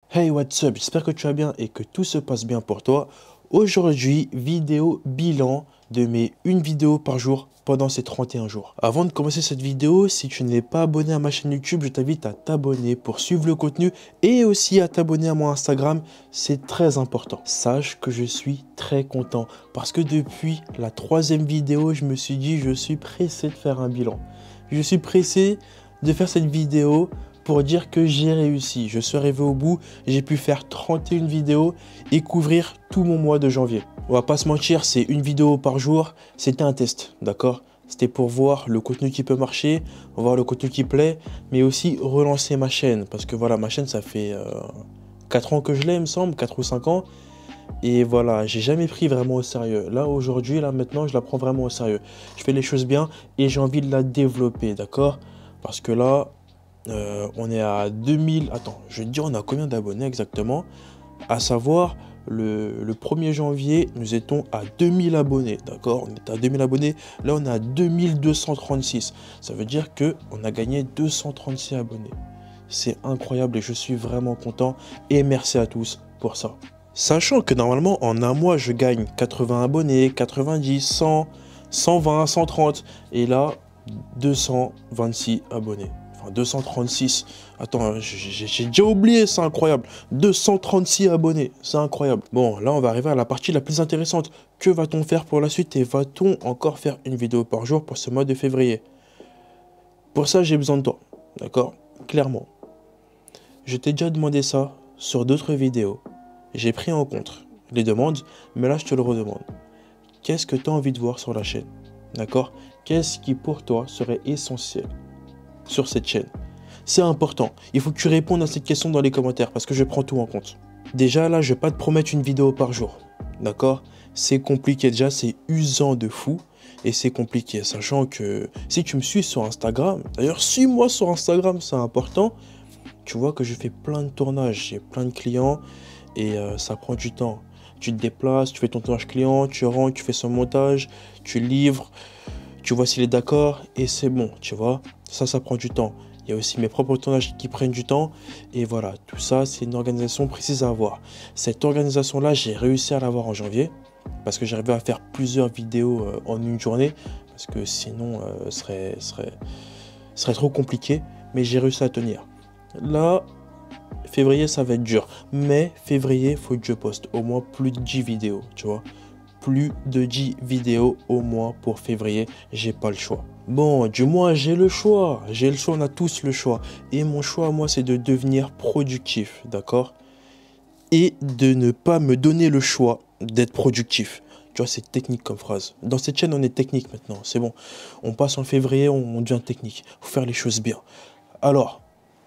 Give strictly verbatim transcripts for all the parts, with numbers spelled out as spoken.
Hey, what's up? J'espère que tu vas bien et que tout se passe bien pour toi. Aujourd'hui, vidéo bilan de mes une vidéo par jour pendant ces trente et un jours. Avant de commencer cette vidéo, si tu n'es pas abonné à ma chaîne YouTube, je t'invite à t'abonner pour suivre le contenu et aussi à t'abonner à mon Instagram. C'est très important. Sache que je suis très content parce que depuis la troisième vidéo, je me suis dit je suis pressé de faire un bilan. Je suis pressé de faire cette vidéo pour dire que j'ai réussi. Je suis arrivé au bout, j'ai pu faire trente et une vidéos et couvrir tout mon mois de janvier. On va pas se mentir, c'est une vidéo par jour, c'était un test, d'accord? C'était pour voir le contenu qui peut marcher, voir le contenu qui plaît, mais aussi relancer ma chaîne. Parce que voilà, ma chaîne, ça fait euh, quatre ans que je l'ai, il me semble, quatre ou cinq ans. Et voilà, j'ai jamais pris vraiment au sérieux. Là, aujourd'hui, là, maintenant, je la prends vraiment au sérieux. Je fais les choses bien et j'ai envie de la développer, d'accord? Parce que là, Euh, on est à deux mille... Attends, je vais te dire on a combien d'abonnés exactement. À savoir, le, le premier janvier, nous étions à deux mille abonnés, d'accord? On était à deux mille abonnés, là on est à deux mille deux cent trente-six. Ça veut dire qu'on a gagné deux cent trente-six abonnés. C'est incroyable et je suis vraiment content. Et merci à tous pour ça. Sachant que normalement, en un mois, je gagne quatre-vingts abonnés, quatre-vingt-dix, cent, cent vingt, cent trente. Et là, deux cent vingt-six abonnés. Enfin, deux cent trente-six. Attends, j'ai déjà oublié, c'est incroyable. deux cent trente-six abonnés, c'est incroyable. Bon, là, on va arriver à la partie la plus intéressante. Que va-t-on faire pour la suite et va-t-on encore faire une vidéo par jour pour ce mois de février? Pour ça, j'ai besoin de toi, d'accord? Clairement. Je t'ai déjà demandé ça sur d'autres vidéos. J'ai pris en compte les demandes, mais là, je te le redemande. Qu'est-ce que tu as envie de voir sur la chaîne? D'accord? Qu'est-ce qui, pour toi, serait essentiel sur cette chaîne? C'est important. Il faut que tu répondes à cette question dans les commentaires parce que je prends tout en compte. Déjà, là, je vais pas te promettre une vidéo par jour. D'accord? C'est compliqué. Déjà, c'est usant de fou. Et c'est compliqué. Sachant que si tu me suis sur Instagram, d'ailleurs, suis-moi sur Instagram, c'est important. Tu vois que je fais plein de tournages. J'ai plein de clients et euh, ça prend du temps. Tu te déplaces, tu fais ton tournage client, tu rentres, tu fais son montage, tu livres, tu vois s'il est d'accord et c'est bon, tu vois. Ça, ça prend du temps. Il y a aussi mes propres tournages qui prennent du temps. Et voilà, tout ça, c'est une organisation précise à avoir. Cette organisation-là, j'ai réussi à l'avoir en janvier. Parce que j'arrivais à faire plusieurs vidéos euh, en une journée. Parce que sinon, euh, ce serait, serait, serait trop compliqué. Mais j'ai réussi à tenir. Là, février, ça va être dur. Mais février, il faut que je poste au moins plus de dix vidéos, tu vois. Plus de dix vidéos au moins pour février. J'ai pas le choix. Bon, du moins, j'ai le choix. J'ai le choix, on a tous le choix. Et mon choix, moi, c'est de devenir productif, d'accord? Et de ne pas me donner le choix d'être productif. Tu vois, c'est technique comme phrase. Dans cette chaîne, on est technique maintenant. C'est bon. On passe en février, on, on devient technique. Faut faire les choses bien. Alors,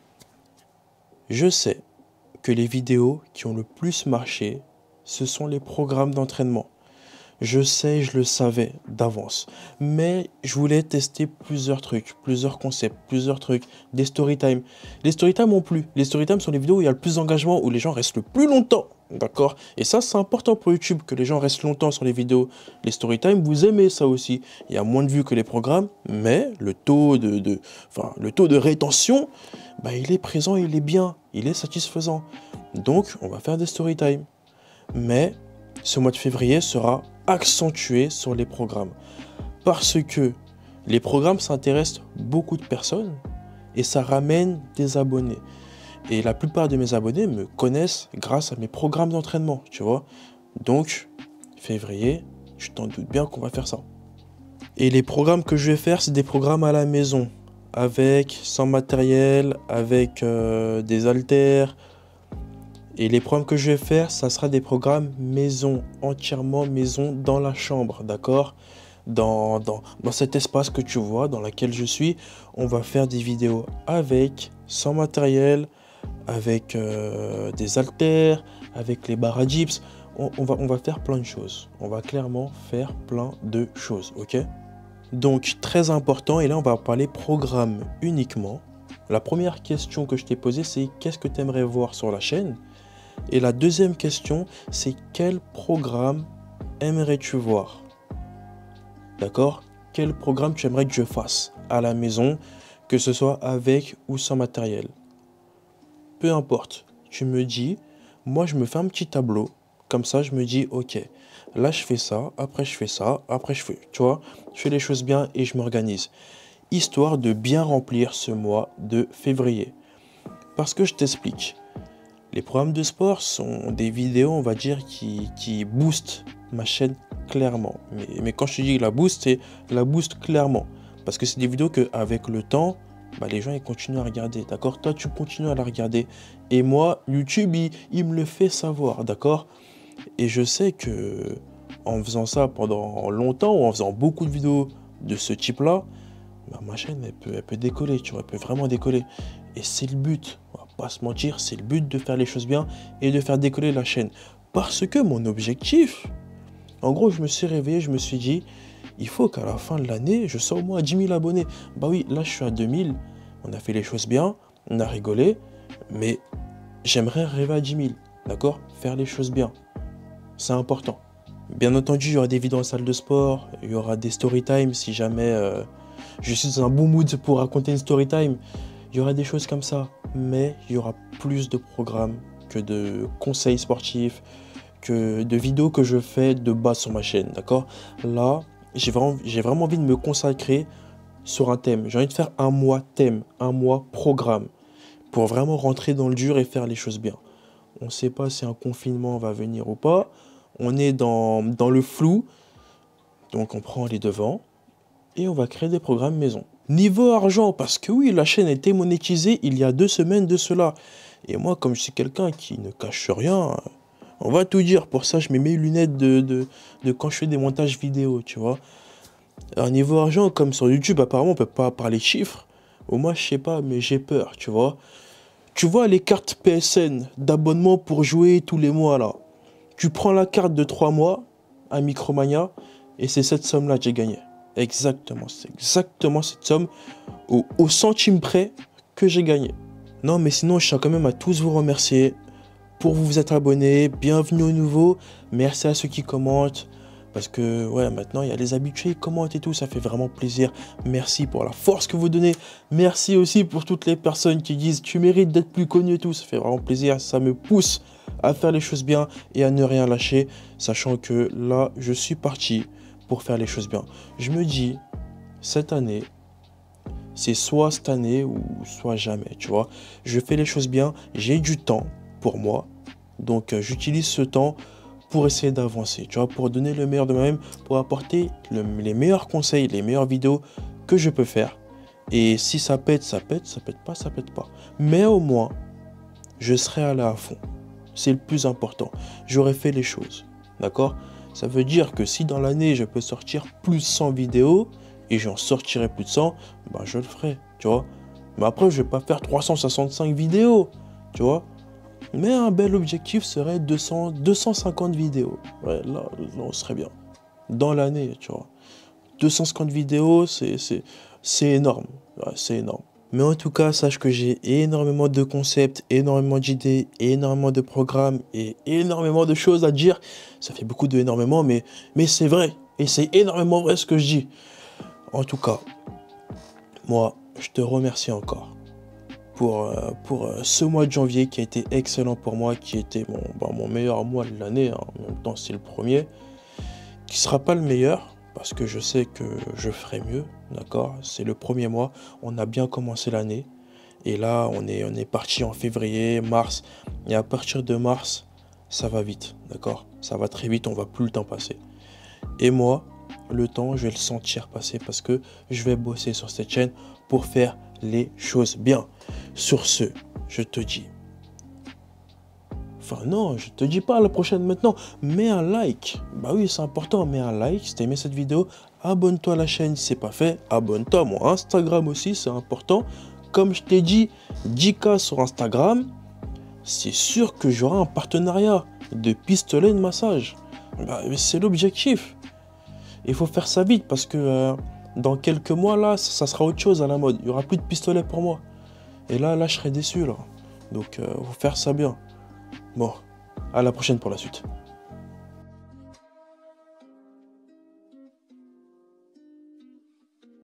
je sais que les vidéos qui ont le plus marché, ce sont les programmes d'entraînement. Je sais, je le savais d'avance. Mais je voulais tester plusieurs trucs, plusieurs concepts, plusieurs trucs, des story time. Les story time ont plu. Les story time sont les vidéos où il y a le plus d'engagement, où les gens restent le plus longtemps. D'accord? Et ça, c'est important pour YouTube, que les gens restent longtemps sur les vidéos. Les story time, vous aimez ça aussi. Il y a moins de vues que les programmes, mais le taux de, de, enfin, le taux de rétention, bah, il est présent, il est bien, il est satisfaisant. Donc, on va faire des story time. Mais ce mois de février sera accentué sur les programmes. Parce que les programmes s'intéressent beaucoup de personnes et ça ramène des abonnés. Et la plupart de mes abonnés me connaissent grâce à mes programmes d'entraînement, tu vois. Donc, février, je t'en doute bien qu'on va faire ça. Et les programmes que je vais faire, c'est des programmes à la maison. Avec, sans matériel, avec euh, des haltères. Et les programmes que je vais faire, ça sera des programmes maison, entièrement maison dans la chambre, d'accord? Dans, dans, dans cet espace que tu vois, dans lequel je suis, on va faire des vidéos avec, sans matériel, avec euh, des haltères, avec les barres à gyps. On, on, va, on va faire plein de choses. On va clairement faire plein de choses, ok? Donc, très important, et là, on va parler programme uniquement. La première question que je t'ai posée, c'est qu'est-ce que tu aimerais voir sur la chaîne? Et la deuxième question, c'est quel programme aimerais-tu voir? D'accord? Quel programme tu aimerais que je fasse à la maison, que ce soit avec ou sans matériel? Peu importe. tu me dis, moi je me fais un petit tableau, comme ça je me dis, ok, là je fais ça, après je fais ça, après je fais, tu vois, je fais les choses bien et je m'organise. Histoire de bien remplir ce mois de février. Parce que je t'explique, les programmes de sport sont des vidéos, on va dire, qui, qui boostent ma chaîne clairement. Mais, mais quand je te dis la boost, c'est la boost clairement. Parce que c'est des vidéos qu'avec le temps, bah, les gens ils continuent à regarder, d'accord? Toi, tu continues à la regarder. Et moi, YouTube, il, il me le fait savoir, d'accord? Et je sais que en faisant ça pendant longtemps, ou en faisant beaucoup de vidéos de ce type-là, bah, ma chaîne, elle peut, elle peut décoller, tu vois, elle peut vraiment décoller. Et c'est le but, on va pas se mentir, c'est le but de faire les choses bien et de faire décoller la chaîne. Parce que mon objectif, en gros, je me suis réveillé, je me suis dit, il faut qu'à la fin de l'année, je sois au moins à dix mille abonnés. Bah oui, là, je suis à deux mille, on a fait les choses bien, on a rigolé, mais j'aimerais arriver à dix mille, d'accord? Faire les choses bien, c'est important. Bien entendu, il y aura des vidéos en salle de sport, il y aura des story time si jamais euh, je suis dans un bon mood pour raconter une story time. Il y aura des choses comme ça, mais il y aura plus de programmes que de conseils sportifs, que de vidéos que je fais de base sur ma chaîne, d'accord? Là, j'ai vraiment, j'ai vraiment envie de me consacrer sur un thème. J'ai envie de faire un mois thème, un mois programme, pour vraiment rentrer dans le dur et faire les choses bien. On ne sait pas si un confinement va venir ou pas. On est dans, dans le flou, donc on prend les devants et on va créer des programmes maison. Niveau argent, parce que oui, la chaîne a été monétisée il y a deux semaines de cela. Et moi, comme je suis quelqu'un qui ne cache rien, on va tout dire. Pour ça, je mets mes lunettes de, de, de quand je fais des montages vidéo, tu vois. Alors, niveau argent, comme sur YouTube, apparemment, on peut pas parler chiffres. Au moins, je sais pas, mais j'ai peur, tu vois. Tu vois les cartes P S N d'abonnement pour jouer tous les mois, là. Tu prends la carte de trois mois à Micromania et c'est cette somme-là que j'ai gagnée. Exactement, c'est exactement cette somme au, au centime près que j'ai gagné. Non, mais sinon, je tiens quand même à tous vous remercier pour vous être abonnés. Bienvenue aux nouveaux. Merci à ceux qui commentent. Parce que, ouais, maintenant, il y a les habitués, ils commentent et tout. Ça fait vraiment plaisir. Merci pour la force que vous donnez. Merci aussi pour toutes les personnes qui disent « Tu mérites d'être plus connu et tout ». Ça fait vraiment plaisir. Ça me pousse à faire les choses bien et à ne rien lâcher. Sachant que là, je suis parti pour faire les choses bien. Je me dis, cette année, c'est soit cette année ou soit jamais, tu vois. Je fais les choses bien, j'ai du temps pour moi, donc euh, j'utilise ce temps pour essayer d'avancer, tu vois, pour donner le meilleur de moi-même, pour apporter le, les meilleurs conseils, les meilleures vidéos que je peux faire. Et si ça pète, ça pète, ça pète pas, ça pète pas. Mais au moins, je serai allé à fond. C'est le plus important. J'aurais fait les choses, d'accord ? Ça veut dire que si dans l'année, je peux sortir plus de cent vidéos et j'en sortirai plus de cent, ben je le ferai, tu vois. Mais après, je vais pas faire trois cent soixante-cinq vidéos, tu vois. Mais un bel objectif serait deux cents, deux cent cinquante vidéos. Ouais, là, là, on serait bien. Dans l'année, tu vois. deux cent cinquante vidéos, c'est énorme. Ouais, c'est énorme. Mais en tout cas, sache que j'ai énormément de concepts, énormément d'idées, énormément de programmes et énormément de choses à dire. Ça fait beaucoup de énormément, mais, mais c'est vrai. Et c'est énormément vrai ce que je dis. En tout cas, moi, je te remercie encore pour, euh, pour euh, ce mois de janvier qui a été excellent pour moi, qui était mon, bah, mon meilleur mois de l'année. Hein. En même temps, c'est le premier. Qui ne sera pas le meilleur. Parce que je sais que je ferai mieux, d'accord? C'est le premier mois, on a bien commencé l'année. Et là, on est, on est parti en février, mars. Et à partir de mars, ça va vite, d'accord? Ça va très vite, on va plus le temps passer. Et moi, le temps, je vais le sentir passer parce que je vais bosser sur cette chaîne pour faire les choses bien. Sur ce, je te dis... Enfin non, je te dis pas à la prochaine maintenant, mets un like. Bah oui, c'est important, mets un like si t'as aimé cette vidéo. Abonne-toi à la chaîne si c'est pas fait. Abonne-toi à mon Instagram aussi, c'est important. Comme je t'ai dit, dix K sur Instagram, c'est sûr que j'aurai un partenariat de pistolet de massage. Bah, c'est l'objectif. Il faut faire ça vite parce que euh, dans quelques mois, là, ça, ça sera autre chose à la mode. Il y aura plus de pistolet pour moi. Et là, là, je serai déçu, là. Donc, il euh, faut faire ça bien. Bon, à la prochaine pour la suite.